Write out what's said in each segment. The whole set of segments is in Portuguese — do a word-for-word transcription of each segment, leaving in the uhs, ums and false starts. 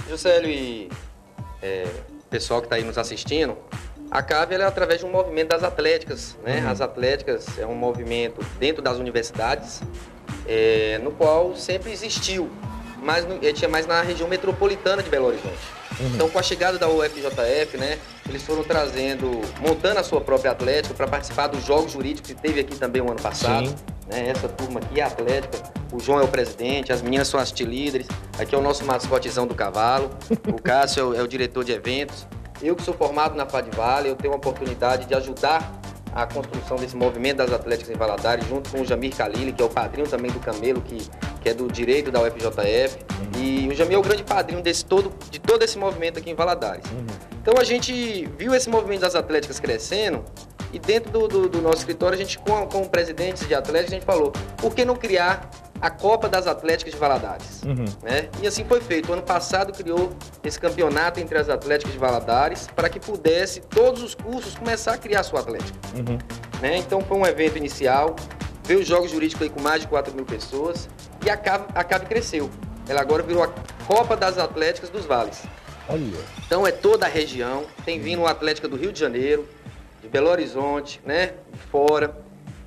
Juscelio e é, pessoal que está aí nos assistindo, a CAV ela é através de um movimento das atléticas, né? Uhum. As atléticas é um movimento dentro das universidades, é, no qual sempre existiu, mas no, tinha mais na região metropolitana de Belo Horizonte. Uhum. Então, com a chegada da U F J F, né, eles foram trazendo, montando a sua própria atlética para participar dos Jogos Jurídicos que teve aqui também o ano passado. Né, essa turma aqui é a atlética, o João é o presidente, as meninas são as cheerleaders, aqui é o nosso mascotezão do cavalo, o Cássio é o, é o diretor de eventos. Eu que sou formado na Fadvale, eu tenho a oportunidade de ajudar a construção desse movimento das atléticas em Valadares, junto com o Jamir Khalili, que é o padrinho também do Camelo, que, que é do direito da U F J F. Uhum. E o Jamir é o grande padrinho desse todo, de todo esse movimento aqui em Valadares. Uhum. Então a gente viu esse movimento das atléticas crescendo e dentro do, do, do nosso escritório, a gente, com, com presidentes de atléticas, a gente falou, por que não criar a Copa das Atléticas de Valadares? Uhum. Né? E assim foi feito. O ano passado criou esse campeonato entre as atléticas de Valadares para que pudesse, todos os cursos, começar a criar a sua atlética. Uhum. Né? Então foi um evento inicial, veio os Jogos Jurídicos aí com mais de quatro mil pessoas e a CAV, a CAV cresceu. Ela agora virou a Copa das Atléticas dos Vales. Olha. Então é toda a região, tem vindo uma atlética do Rio de Janeiro, de Belo Horizonte, né? De fora.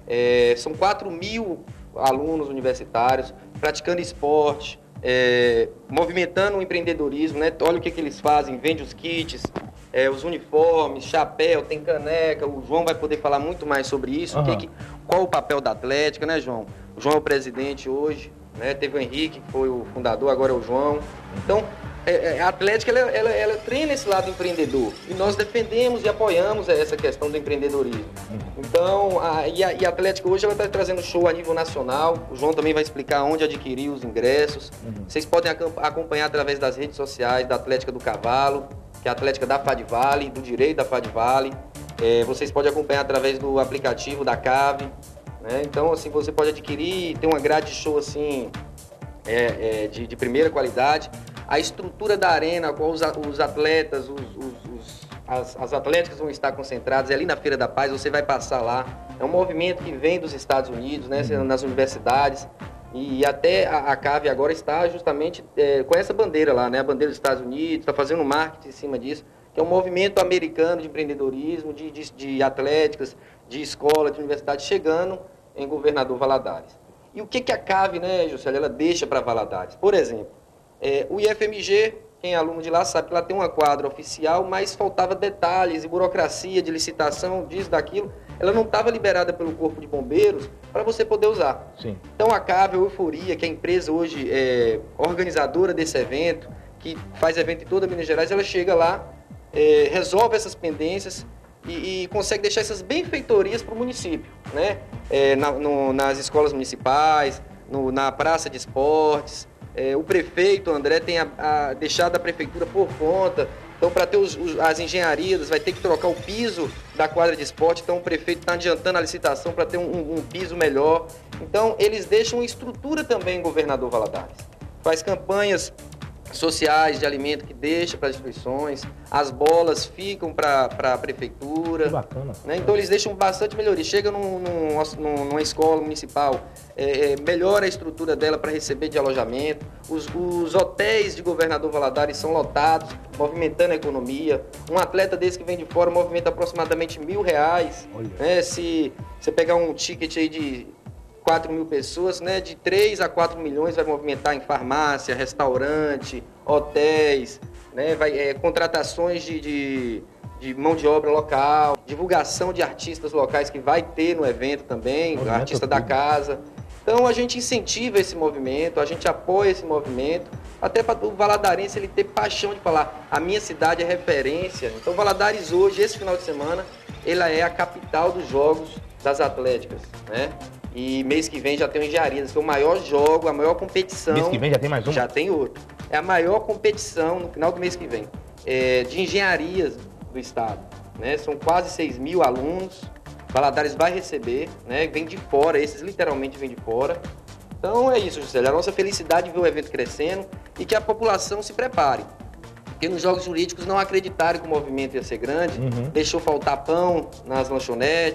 É, são quatro mil alunos universitários praticando esporte, é, movimentando o empreendedorismo, né? Olha o que, que eles fazem, vende os kits, é, os uniformes, chapéu, tem caneca. O João vai poder falar muito mais sobre isso. Uhum. Que que, qual o papel da atlética, né, João? O João é o presidente hoje, né? Teve o Henrique, que foi o fundador, agora é o João. Então, a Atlética, ela, ela, ela treina esse lado empreendedor e nós defendemos e apoiamos essa questão do empreendedorismo. Então, a, e, a, e a Atlética hoje ela está trazendo show a nível nacional, o João também vai explicar onde adquirir os ingressos. Uhum. Vocês podem acompanhar através das redes sociais da Atlética do Cavalo, que é a Atlética da Fadvale, do Direito da Fadvale. É, vocês podem acompanhar através do aplicativo da CAV, né? Então, assim, você pode adquirir, tem uma grade de show assim, é, é, de, de primeira qualidade. A estrutura da arena, qual os, os atletas, os, os, os, as, as atléticas vão estar concentradas, é ali na Feira da Paz, você vai passar lá. É um movimento que vem dos Estados Unidos, né, nas universidades, e até a, a CAV agora está justamente é, com essa bandeira lá, né, a bandeira dos Estados Unidos, está fazendo marketing em cima disso, que é um movimento americano de empreendedorismo, de, de, de atléticas, de escola, de universidade, chegando em Governador Valadares. E o que, que a CAV, né, Juscelio, ela deixa para Valadares? Por exemplo, É, o I F M G, quem é aluno de lá sabe que lá tem uma quadra oficial, mas faltava detalhes e burocracia de licitação, disso, daquilo. Ela não estava liberada pelo Corpo de Bombeiros para você poder usar. Sim. Então a CAV, a Euforia, que é a empresa hoje é, organizadora desse evento, que faz evento em toda Minas Gerais, ela chega lá, é, resolve essas pendências e, e consegue deixar essas benfeitorias para o município, né? É, na, no, nas escolas municipais, no, na praça de esportes. É, o prefeito, André, tem a, a, deixado a prefeitura por conta. Então, para ter os, os, as engenharias, vai ter que trocar o piso da quadra de esporte. Então, o prefeito está adiantando a licitação para ter um, um, um piso melhor. Então, eles deixam estrutura também em Governador Valadares. Faz campanhas sociais de alimento que deixa para as instituições, as bolas ficam para a prefeitura. Que bacana. Né? Então eles deixam bastante melhoria. Chega num, num, numa escola municipal, é, melhora a estrutura dela para receber de alojamento. Os, os hotéis de Governador Valadares são lotados, movimentando a economia. Um atleta desse que vem de fora movimenta aproximadamente mil reais. Né? Se você pegar um ticket aí de quatro mil pessoas, né, de três a quatro milhões vai movimentar em farmácia, restaurante, hotéis, né, vai, é, contratações de, de, de mão de obra local, divulgação de artistas locais que vai ter no evento também, movimento artista tudo da casa. Então a gente incentiva esse movimento, a gente apoia esse movimento, até para o valadarense ele ter paixão de falar, a minha cidade é referência. Então Valadares hoje, esse final de semana, ela é a capital dos jogos das atléticas, né? E mês que vem já tem o Engenharias, que é o maior jogo, a maior competição. Mês que vem já tem mais um? Já tem outro. É a maior competição no final do mês que vem, é, de engenharias do estado. Né? São quase seis mil alunos. Valadares vai receber, né? Vem de fora, esses literalmente vêm de fora. Então é isso, Juscelio. A nossa felicidade é ver o evento crescendo e que a população se prepare. Porque nos Jogos Jurídicos não acreditaram que o movimento ia ser grande, uhum. Deixou faltar pão nas lanchonetes.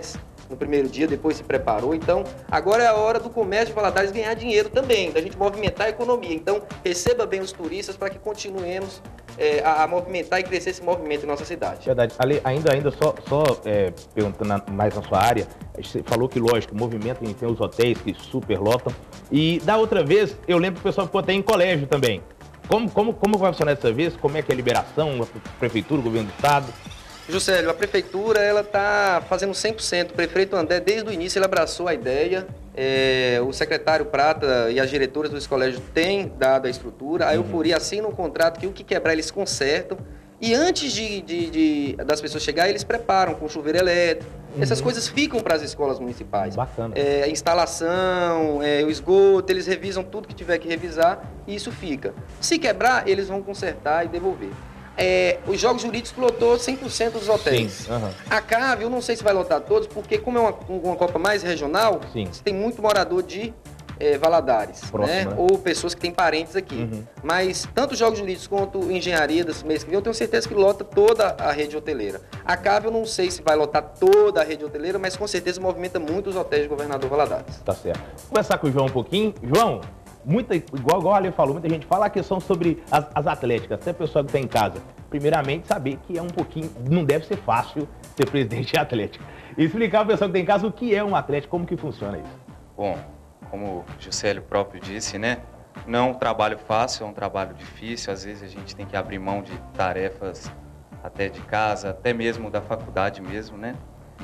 no primeiro dia, depois se preparou. Então, agora é a hora do comércio de Valadares ganhar dinheiro também, da gente movimentar a economia. Então, receba bem os turistas para que continuemos é, a, a movimentar e crescer esse movimento em nossa cidade. Verdade. Ali, ainda, ainda só, só é, perguntando mais na sua área, você falou que, lógico, o movimento tem os hotéis que super lotam. E da outra vez, eu lembro que o pessoal ficou até em colégio também. Como, como, como vai funcionar dessa vez? Como é que é a liberação, a prefeitura, o governo do estado? Juscelio, a prefeitura ela está fazendo cem por cento. O prefeito André, desde o início, ele abraçou a ideia. É, o secretário Prata e as diretoras dos colégios têm dado a estrutura. A uhum. Euforia assina um contrato que o que quebrar eles consertam. E antes de, de, de, das pessoas chegarem, eles preparam com chuveiro elétrico. Uhum. Essas coisas ficam para as escolas municipais. Bacana. É, instalação, é, o esgoto, eles revisam tudo que tiver que revisar e isso fica. Se quebrar, eles vão consertar e devolver. É, os Jogos Jurídicos lotou cem por cento dos hotéis. Sim, uhum. A Cave, eu não sei se vai lotar todos, porque como é uma, uma Copa mais regional, Sim. tem muito morador de é, Valadares, Próximo, né? né? Ou pessoas que têm parentes aqui. Uhum. Mas tanto os Jogos Jurídicos quanto engenharia desse mês que vem, eu tenho certeza que lota toda a rede hoteleira. A Cave, eu não sei se vai lotar toda a rede hoteleira, mas com certeza movimenta muito os hotéis de Governador Valadares. Tá certo. Vou conversar com o João um pouquinho. João, muita, igual, igual a Ale falou, muita gente fala a questão sobre as, as atléticas, até a pessoa que está em casa. Primeiramente, saber que é um pouquinho, não deve ser fácil ser presidente de atlética. E explicar para a pessoa que tem em casa o que é um atlético, como que funciona isso. Bom, como o Juscelio próprio disse, né? Não é um trabalho fácil, é um trabalho difícil. Às vezes a gente tem que abrir mão de tarefas até de casa, até mesmo da faculdade mesmo, né?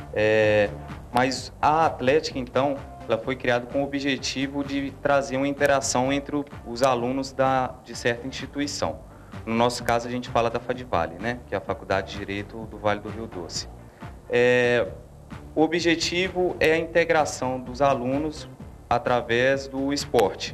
É, mas a atlética, então, ela foi criada com o objetivo de trazer uma interação entre os alunos da, de certa instituição. No nosso caso, a gente fala da FADVALE, né? Que é a Faculdade de Direito do Vale do Rio Doce. É, o objetivo é a integração dos alunos através do esporte.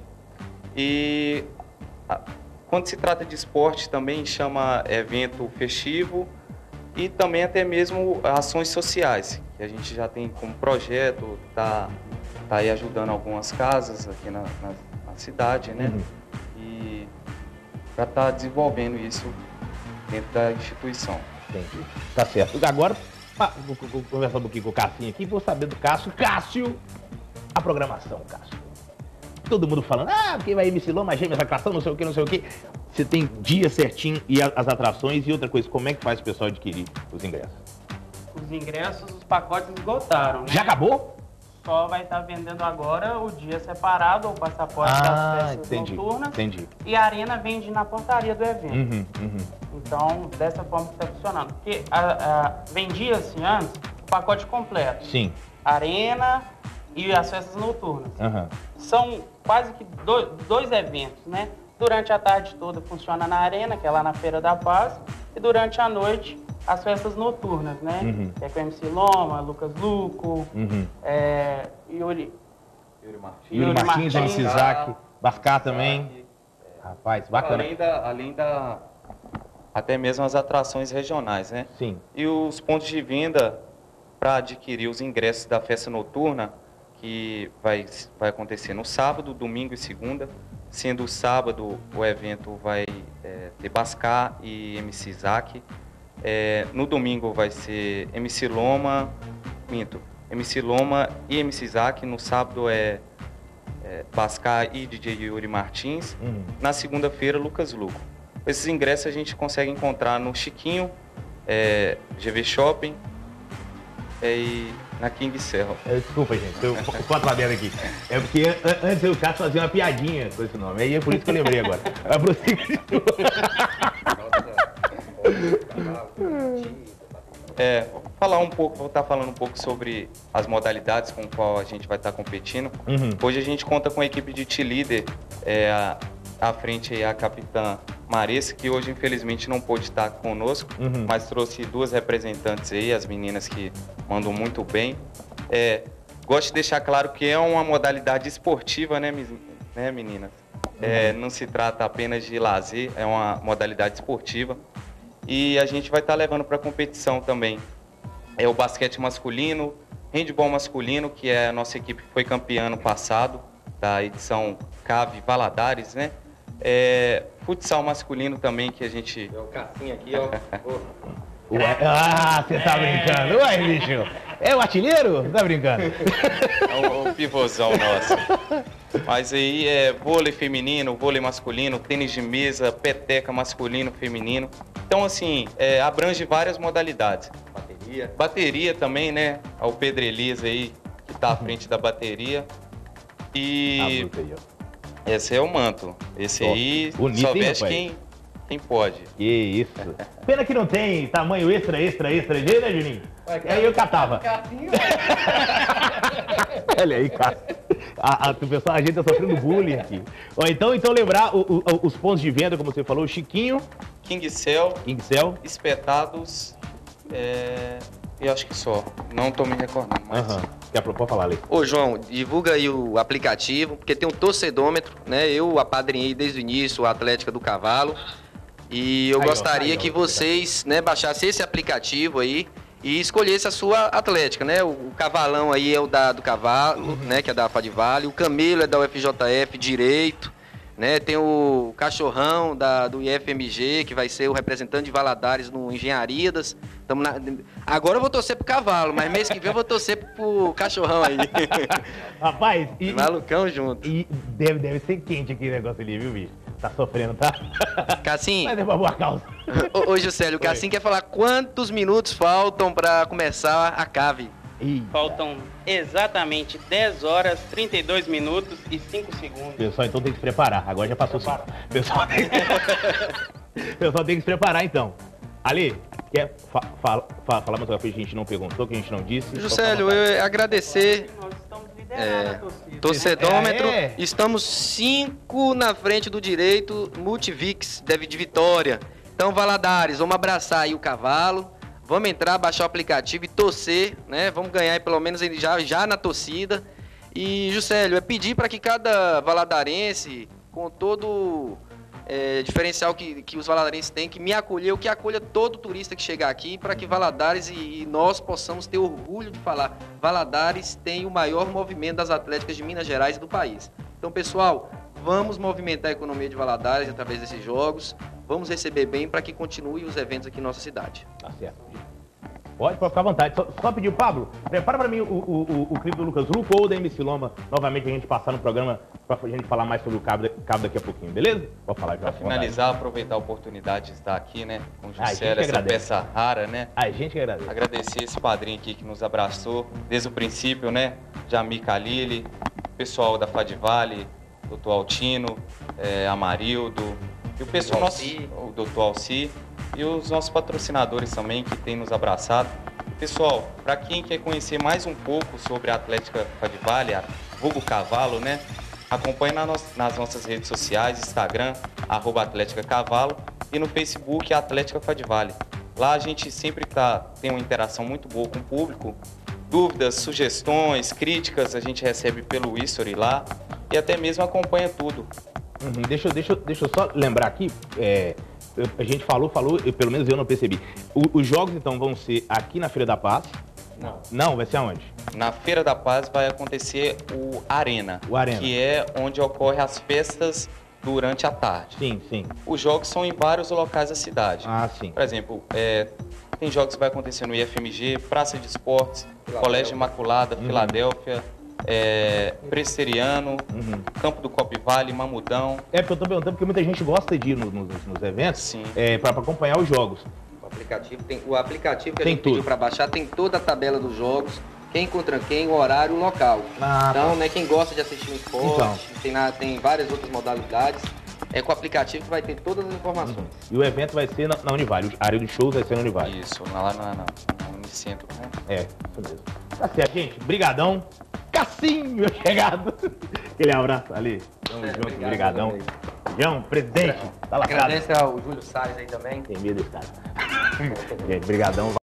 E a, quando se trata de esporte, também chama evento festivo e também até mesmo ações sociais, que a gente já tem como projeto, está tá aí ajudando algumas casas aqui na, na, na cidade, né? Uhum. E para estar tá desenvolvendo isso dentro da instituição. Entendi. Tá certo. Agora, vou, vou conversar um pouquinho com o Cassinho aqui, vou saber do Cássio. Cássio, a programação, Cássio. Todo mundo falando, ah, porque vai M C Loma, Gêmeas, atração, não sei o que, não sei o que. Você tem dia certinho e as atrações e outra coisa, como é que faz o pessoal adquirir os ingressos? Os ingressos, os pacotes esgotaram, né? Já acabou? Só vai estar vendendo agora o dia separado, ou o passaporte ah, das festas entendi, noturnas. Entendi. E a arena vende na portaria do evento. Uhum, uhum. Então, dessa forma que está funcionando. Porque a, a, vendia-se antes o pacote completo. Sim. Arena e as festas noturnas. Uhum. São quase que dois, dois eventos, né? Durante a tarde toda funciona na arena, que é lá na Feira da Paz. E durante a noite, as festas noturnas, né? Uhum. Que é com M C Loma, Lucas Luco, uhum. é, Yuri... Yuri Martins, Yuri Martins, Martins M C Isaac, Bascar também. É. Rapaz, bacana. Além da, além da... Até mesmo as atrações regionais, né? Sim. E os pontos de venda para adquirir os ingressos da festa noturna, que vai, vai acontecer no sábado, domingo e segunda. Sendo o sábado, o evento vai é, ter Bascar e M C Isaac. É, no domingo vai ser M C Loma, minto, M C Loma e M C Isaac. No sábado é, é Bascar e D J Yuri Martins. Uhum. Na segunda-feira, Lucas Luco. Esses ingressos a gente consegue encontrar no Chiquinho, é, G V Shopping é, e na King Serra. É, desculpa, gente, eu tô atrapalhando aqui. É porque antes o Cássio fazia uma piadinha com esse nome, aí é por isso que eu lembrei agora. É, falar um pouco, vou estar falando um pouco sobre as modalidades com qual a gente vai estar competindo. Uhum. Hoje a gente conta com a equipe de T-Líder, é, a, à frente aí a capitã Marissa, que hoje infelizmente não pôde estar conosco, uhum. mas trouxe duas representantes aí, as meninas que mandam muito bem. É, gosto de deixar claro que é uma modalidade esportiva, né, né meninas? É, não se trata apenas de lazer, é uma modalidade esportiva. E a gente vai estar levando para a competição também. É o basquete masculino, handebol masculino, que é a nossa equipe que foi campeã ano passado, da edição Cave Valadares, né? É, futsal masculino também, que a gente... É o Cassinho aqui, ó. Ué, ah, você tá brincando. Ué, bicho. É o artilheiro? Tá brincando? É o, o pivôzão nosso. Mas aí é vôlei feminino, vôlei masculino, tênis de mesa, peteca masculino, feminino. Então, assim, é, abrange várias modalidades. Bateria. Bateria também, né? O Pedro Elias aí, que tá à frente da bateria. E A luta aí, ó. esse é o manto. Esse Ó, aí bonito, só hein, veste rapaz? quem, quem pode. Que isso. Pena que não tem tamanho extra, extra, extra G, né, Juninho? Aí eu catava. Olha aí, cara. A, a, o pessoal, a gente tá sofrendo bullying aqui. Ó, então, então lembrar o, o, os pontos de venda, como você falou, o Chiquinho, King Cell, King Cell. espetados, é... eu acho que só. Não tô me recordando, mas... Aham. Quer propor falar ali? Ô, João, divulga aí o aplicativo, porque tem um torcedômetro, né? Eu apadrinhei desde o início a Atlética do Cavalo. E eu Aí, ó, gostaria aí, ó, que vocês, né, baixassem esse aplicativo aí e escolhessem a sua Atlética, né? O, o Cavalão aí é o da, do Cavalo, Uhum. né? Que é da Fadivale. O Camelo é da U F J F Direito, né? Tem o Cachorrão da, do I F M G, que vai ser o representante de Valadares no Engenharias. Tamo na... Agora eu vou torcer pro Cavalo, mas mês que vem eu vou torcer pro Cachorrão aí. Rapaz, e, Malucão junto. e deve, deve ser quente aqui o negócio ali, viu, bicho? Tá sofrendo, tá? Cassim, Mas é pra boa causa. ô, ô Juscelio, o Oi. Cassim quer falar quantos minutos faltam pra começar a cave. Ih, Faltam exatamente dez horas, trinta e dois minutos e cinco segundos. pessoal, então tem que se preparar. Agora já passou cinco. Pessoal tem que... pessoal tem que se preparar, então. Ali, quer fa fa fa falar mais uma coisa que a gente não perguntou, que a gente não disse? Juscelio, eu agradecer. Nós estamos liderando É, a torcida. Torcedômetro, É. estamos cinco na frente do direito, Multivix, deve de Vitória. Então, Valadares, vamos abraçar aí o Cavalo, vamos entrar, baixar o aplicativo e torcer, né? Vamos ganhar aí pelo menos ele já, já na torcida. E, Juscelio, é pedir para que cada valadarense, com todo é, diferencial que, que os valadarenses têm, que me acolheu, que acolha todo turista que chegar aqui, para que Valadares e, e nós possamos ter orgulho de falar. Valadares tem o maior movimento das atléticas de Minas Gerais e do país. Então, pessoal, vamos movimentar a economia de Valadares através desses jogos, vamos receber bem para que continue os eventos aqui em nossa cidade. Tá certo. Pode, pode ficar à vontade. Só, só pedir, Pablo, prepara pra mim o, o, o, o clipe do Lucas Luco ou da M C Loma, novamente a gente passar no programa pra gente falar mais sobre o cabo, cabo daqui a pouquinho, beleza? Pode falar, já. Para finalizar, aproveitar a oportunidade de estar aqui, né? Com o Ah, a gente Juscelio, que essa agradece. peça rara, né? A gente que agradece. Agradecer esse padrinho aqui que nos abraçou desde o princípio, né? Jamir Khalili, pessoal da Fadivale, doutor Altino, é, Amarildo, e o pessoal nosso, Alci. o doutor Alci, e os nossos patrocinadores também que têm nos abraçado. Pessoal, para quem quer conhecer mais um pouco sobre a Atlética Fadivale, a vulgo Cavalo, né? Acompanhe na no- nas nossas redes sociais, Instagram, arroba Atlética Cavalo, e no Facebook, Atlética Fadivale. Lá a gente sempre tá, tem uma interação muito boa com o público. Dúvidas, sugestões, críticas, a gente recebe pelo history lá e até mesmo acompanha tudo. Uhum, deixa, eu- deixa, eu- deixa eu só lembrar aqui, é, eu- a gente falou, falou, eu, pelo menos eu não percebi. O- os jogos, então, vão ser aqui na Feira da Paz? Não. Não, vai ser aonde? Na Feira da Paz vai acontecer o Arena, O Arena. que é onde ocorrem as festas durante a tarde. Sim, sim. Os jogos são em vários locais da cidade. Ah, sim. Por exemplo, é, tem jogos que vai acontecer no I F M G, Praça de Esportes, Filadélfia. Colégio Imaculada, Uhum. Filadélfia, é, Presteriano, Uhum. Campo do Copivale, Mamudão. É porque eu tô perguntando porque muita gente gosta de ir nos, nos- nos eventos Sim. é, para acompanhar os jogos. O aplicativo, tem, o aplicativo que a Tem gente pediu tudo. para baixar tem toda a tabela dos jogos, quem contra quem, o horário, o local. Ah, Então, né, quem gosta de assistir um esporte, Então. tem, na- tem várias outras modalidades, é com o aplicativo que vai ter todas as informações. Uhum. E o evento vai ser na, na Univale, a área dos shows vai ser na Univale. Isso, lá na, na, no Unicentro, né? É, isso mesmo. Tá certo, gente. Brigadão. Cassinho, meu chegado. Aquele abraço ali. Tamo É, junto, obrigado, brigadão. também. João, presidente, tá lacrado. Agradeço ao Júlio Salles aí também. Tem medo desse cara. Gente, brigadão.